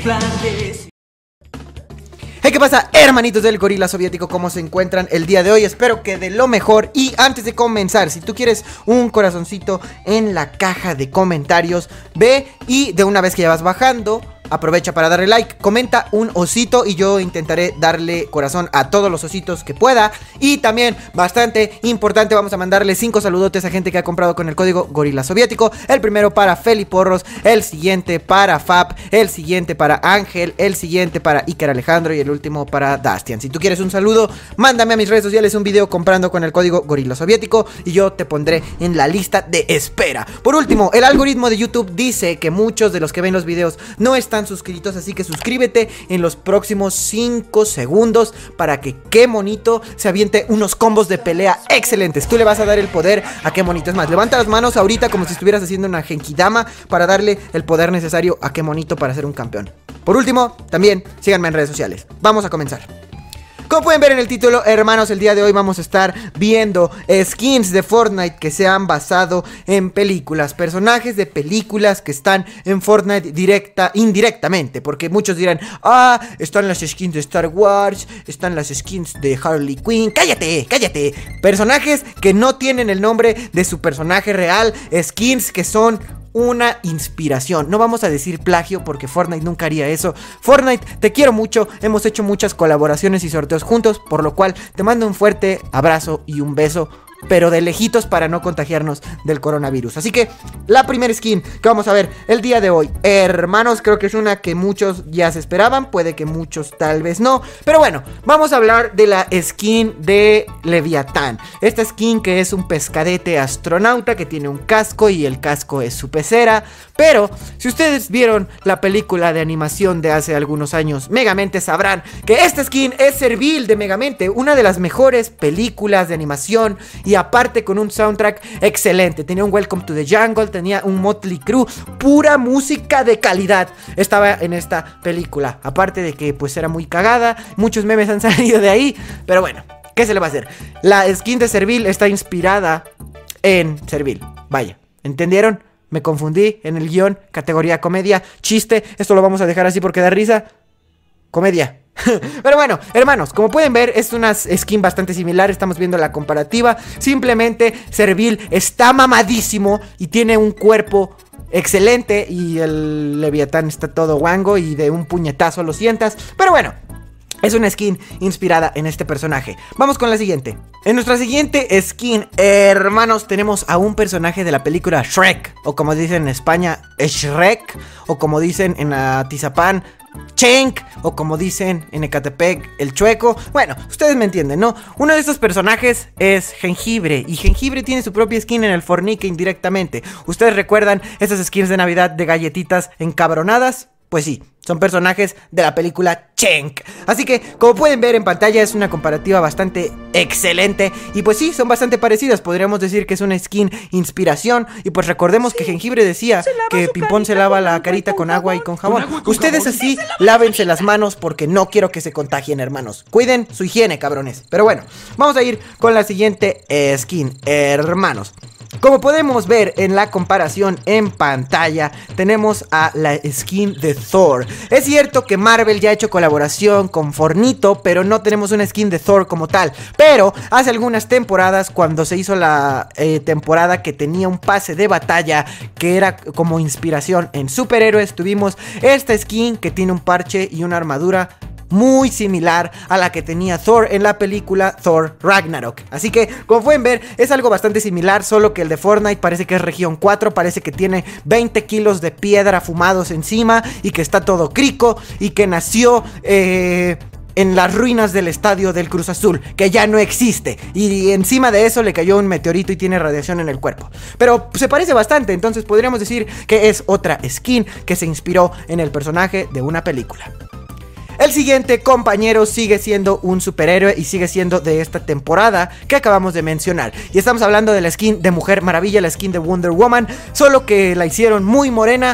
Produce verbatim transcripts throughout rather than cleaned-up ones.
resplandece. Hey, ¿qué pasa, hermanitos del gorila soviético? ¿Cómo se encuentran el día de hoy? Espero que de lo mejor. Y antes de comenzar, si tú quieres un corazoncito en la caja de comentarios, ve y de una vez que ya vas bajando, aprovecha para darle like, comenta un osito y yo intentaré darle corazón a todos los ositos que pueda. Y también, bastante importante, vamos a mandarle cinco saludotes a gente que ha comprado con el código gorila soviético. El primero para Feli Porros, el siguiente para Fab, el siguiente para Ángel, el siguiente para Iker Alejandro y el último para Dastian. Si tú quieres un saludo, mándame a mis redes sociales un video comprando con el código gorila soviético y yo te pondré en la lista de espera. Por último, el algoritmo de YouTube dice que muchos de los que ven los videos no están suscritos, así que suscríbete en los próximos cinco segundos para que Qué Monito se aviente unos combos de pelea excelentes. Tú le vas a dar el poder a Qué Monito. Es más, levanta las manos ahorita como si estuvieras haciendo una genkidama para darle el poder necesario a Qué Monito para ser un campeón. Por último, también síganme en redes sociales. Vamos a comenzar. Como pueden ver en el título, hermanos, el día de hoy vamos a estar viendo skins de Fortnite que se han basado en películas, personajes de películas que están en Fortnite directa, indirectamente, porque muchos dirán, ah, están las skins de Star Wars, están las skins de Harley Quinn. ¡Cállate, cállate! Personajes que no tienen el nombre de su personaje real, skins que son una inspiración. No vamos a decir plagio porque Fortnite nunca haría eso. Fortnite, te quiero mucho. Hemos hecho muchas colaboraciones y sorteos juntos, por lo cual te mando un fuerte abrazo y un beso, pero de lejitos para no contagiarnos del coronavirus. Así que la primera skin que vamos a ver el día de hoy, hermanos, creo que es una que muchos ya se esperaban. Puede que muchos tal vez no, pero bueno, vamos a hablar de la skin de Leviatán. Esta skin que es un pescadete astronauta que tiene un casco y el casco es su pecera. Pero si ustedes vieron la película de animación de hace algunos años, Megamente, sabrán que esta skin es servil de Megamente, una de las mejores películas de animación. Y aparte con un soundtrack excelente. Tenía un Welcome to the Jungle, tenía un Motley Crue, pura música de calidad estaba en esta película. Aparte de que pues era muy cagada, muchos memes han salido de ahí, pero bueno, ¿qué se le va a hacer? La skin de Servil está inspirada en Servil. Vaya, ¿entendieron? Me confundí en el guión, categoría comedia, chiste. Esto lo vamos a dejar así porque da risa. Comedia. Pero bueno, hermanos, como pueden ver, es una skin bastante similar. Estamos viendo la comparativa. Simplemente Servil está mamadísimo y tiene un cuerpo excelente, y el Leviatán está todo guango y de un puñetazo lo sientas. Pero bueno, es una skin inspirada en este personaje. Vamos con la siguiente. En nuestra siguiente skin, hermanos, tenemos a un personaje de la película Shrek, o como dicen en España, Shrek, o como dicen en Atizapán, Chenk, o como dicen en Ecatepec, el Chueco. Bueno, ustedes me entienden, ¿no? Uno de estos personajes es Jengibre, y Jengibre tiene su propia skin en el Fornique indirectamente. ¿Ustedes recuerdan esas skins de Navidad de galletitas encabronadas? Pues sí, son personajes de la película Chenk. Así que, como pueden ver en pantalla, es una comparativa bastante excelente. Y pues sí, son bastante parecidas. Podríamos decir que es una skin inspiración. Y pues recordemos sí, que Jengibre decía que Pimpón se lava la carita con agua y con jabón. Con con Ustedes jabón. Así, lávense las manos porque no quiero que se contagien, hermanos. Cuiden su higiene, cabrones. Pero bueno, vamos a ir con la siguiente skin, hermanos. Como podemos ver en la comparación en pantalla, tenemos a la skin de Thor. Es cierto que Marvel ya ha hecho colaboración con Fornito, pero no tenemos una skin de Thor como tal. Pero hace algunas temporadas, cuando se hizo la eh, temporada que tenía un pase de batalla que era como inspiración en superhéroes, tuvimos esta skin que tiene un parche y una armadura muy similar a la que tenía Thor en la película Thor Ragnarok. Así que, como pueden ver, es algo bastante similar, solo que el de Fortnite parece que es región cuatro, parece que tiene veinte kilos de piedra fumados encima y que está todo crico y que nació eh, en las ruinas del estadio del Cruz Azul, que ya no existe, y encima de eso le cayó un meteorito y tiene radiación en el cuerpo. Pero se parece bastante, entonces podríamos decir que es otra skin que se inspiró en el personaje de una película. El siguiente compañero sigue siendo un superhéroe y sigue siendo de esta temporada que acabamos de mencionar. Y estamos hablando de la skin de Mujer Maravilla, la skin de Wonder Woman, solo que la hicieron muy morena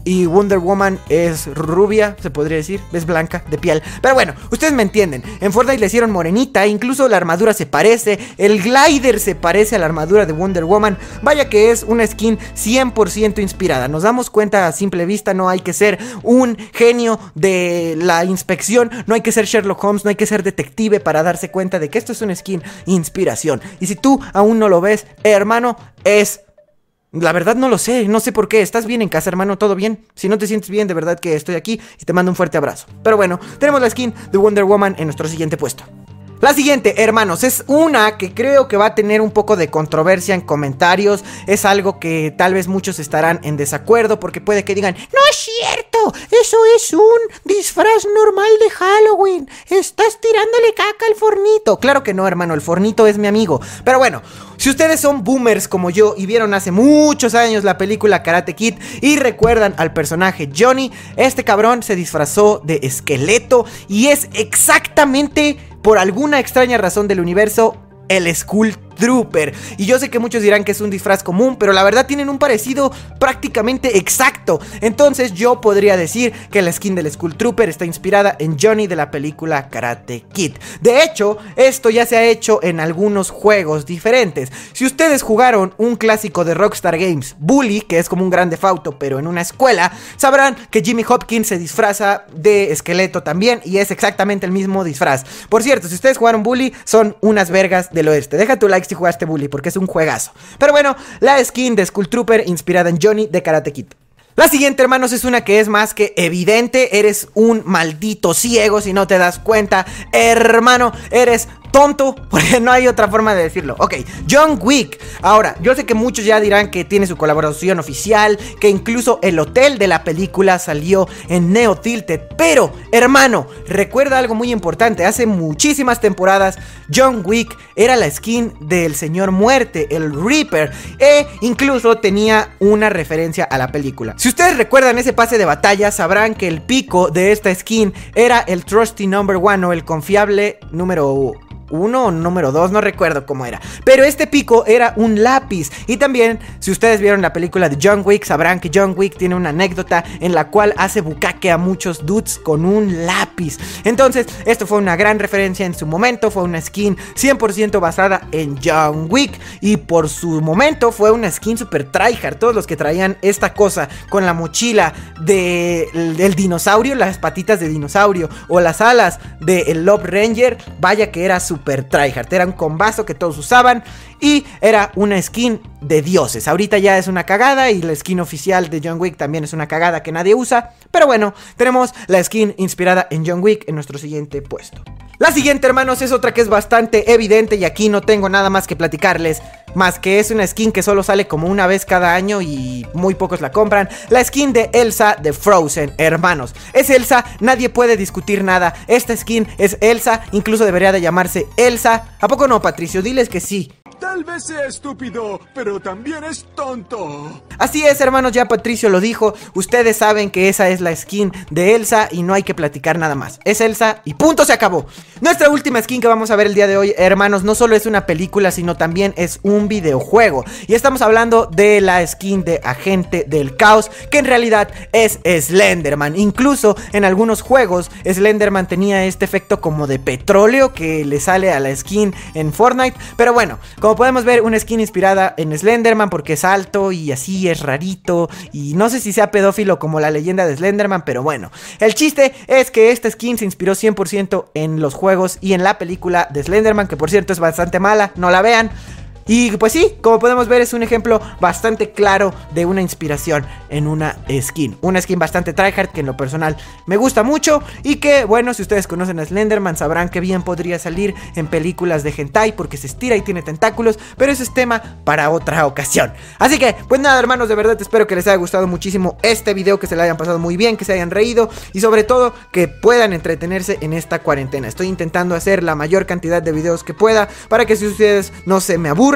y Wonder Woman es rubia, se podría decir, es blanca de piel. Pero bueno, ustedes me entienden. En Fortnite le hicieron morenita, incluso la armadura se parece, el glider se parece a la armadura de Wonder Woman. Vaya que es una skin cien por ciento inspirada. Nos damos cuenta a simple vista, no hay que ser un genio de la inspección, no hay que ser Sherlock Holmes, no hay que ser detective para darse cuenta de que esto es una skin inspiración. Y si tú aún no lo ves, hermano, es... La verdad no lo sé, no sé por qué. ¿Estás bien en casa, hermano? ¿Todo bien? Si no te sientes bien, de verdad que estoy aquí y te mando un fuerte abrazo. Pero bueno, tenemos la skin de Wonder Woman en nuestro siguiente puesto. La siguiente, hermanos, es una que creo que va a tener un poco de controversia en comentarios. Es algo que tal vez muchos estarán en desacuerdo porque puede que digan: no es cierto, eso es un disfraz normal de Halloween, estás tirándole caca al fornito. Claro que no, hermano, el fornito es mi amigo. Pero bueno, si ustedes son boomers como yo y vieron hace muchos años la película Karate Kid y recuerdan al personaje Johnny, este cabrón se disfrazó de esqueleto y es exactamente, por alguna extraña razón del universo, el Skull Trooper. Y yo sé que muchos dirán que es un disfraz común, pero la verdad tienen un parecido prácticamente exacto. Entonces yo podría decir que la skin del Skull Trooper está inspirada en Johnny de la película Karate Kid. De hecho, esto ya se ha hecho en algunos juegos diferentes. Si ustedes jugaron un clásico de Rockstar Games, Bully, que es como un Grand Theft Auto pero en una escuela, sabrán que Jimmy Hopkins se disfraza de esqueleto también y es exactamente el mismo disfraz. Por cierto, si ustedes jugaron Bully, son unas vergas del oeste. Deja tu like si jugaste Bully, porque es un juegazo. Pero bueno, la skin de Skull Trooper inspirada en Johnny de Karate Kid. La siguiente, hermanos, es una que es más que evidente. Eres un maldito ciego si no te das cuenta, hermano, eres tonto, porque no hay otra forma de decirlo. Ok, John Wick. Ahora, yo sé que muchos ya dirán que tiene su colaboración oficial, que incluso el hotel de la película salió en Neo Tilted. Pero, hermano, recuerda algo muy importante. Hace muchísimas temporadas, John Wick era la skin del Señor Muerte, el Reaper, e incluso tenía una referencia a la película. Si ustedes recuerdan ese pase de batalla, sabrán que el pico de esta skin era el Trusty Number One o el confiable número uno o número dos, no recuerdo cómo era. Pero este pico era un lápiz. Y también, si ustedes vieron la película de John Wick, sabrán que John Wick tiene una anécdota en la cual hace bucaque a muchos dudes con un lápiz. Entonces, esto fue una gran referencia en su momento. Fue una skin cien por ciento basada en John Wick. Y por su momento fue una skin super tryhard. Todos los que traían esta cosa con la mochila de, del dinosaurio, las patitas de dinosaurio o las alas del Love Ranger, vaya que era super tryhard, era un combazo que todos usaban y era una skin de dioses. Ahorita ya es una cagada y la skin oficial de John Wick también es una cagada que nadie usa, pero bueno, tenemos la skin inspirada en John Wick en nuestro siguiente puesto. La siguiente, hermanos, es otra que es bastante evidente y aquí no tengo nada más que platicarles, más que es una skin que solo sale como una vez cada año y muy pocos la compran. La skin de Elsa de Frozen, hermanos. Es Elsa, nadie puede discutir nada. Esta skin es Elsa, incluso debería de llamarse Elsa. ¿A poco no, Patricio? Diles que sí. Tal vez sea estúpido, pero también es tonto. Así es, hermanos, ya Patricio lo dijo. Ustedes saben que esa es la skin de Elsa y no hay que platicar nada más. Es Elsa y punto, se acabó. Nuestra última skin que vamos a ver el día de hoy, hermanos, no solo es una película, sino también es un videojuego. Y estamos hablando de la skin de Agente del Caos, que en realidad es Slenderman. Incluso en algunos juegos, Slenderman tenía este efecto como de petróleo que le sale a la skin en Fortnite. Pero bueno, como podemos ver, una skin inspirada en Slenderman porque es alto y así es rarito. Y no sé si sea pedófilo como la leyenda de Slenderman, pero bueno. El chiste es que esta skin se inspiró cien por ciento en los juegos y en la película de Slenderman, que por cierto es bastante mala, no la vean. Y pues sí, como podemos ver, es un ejemplo bastante claro de una inspiración en una skin. Una skin bastante tryhard que en lo personal me gusta mucho. Y que, bueno, si ustedes conocen a Slenderman sabrán que bien podría salir en películas de hentai porque se estira y tiene tentáculos. Pero eso es tema para otra ocasión. Así que, pues nada, hermanos, de verdad espero que les haya gustado muchísimo este video, que se le hayan pasado muy bien, que se hayan reído y sobre todo que puedan entretenerse en esta cuarentena. Estoy intentando hacer la mayor cantidad de videos que pueda para que si ustedes no se me aburran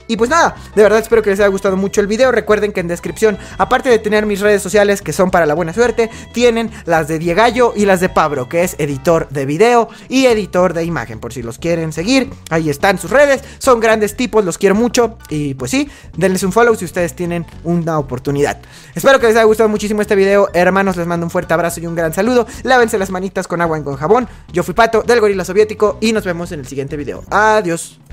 Y pues nada, de verdad espero que les haya gustado mucho el video. Recuerden que en descripción, aparte de tener mis redes sociales que son para la buena suerte, tienen las de Diegallo y las de Pablo, que es editor de video y editor de imagen, por si los quieren seguir. Ahí están sus redes, son grandes tipos, los quiero mucho. Y pues sí, denles un follow si ustedes tienen una oportunidad. Espero que les haya gustado muchísimo este video, hermanos. Les mando un fuerte abrazo y un gran saludo. Lávense las manitas con agua y con jabón. Yo fui Pato del Gorila Soviético y nos vemos en el siguiente video. Adiós.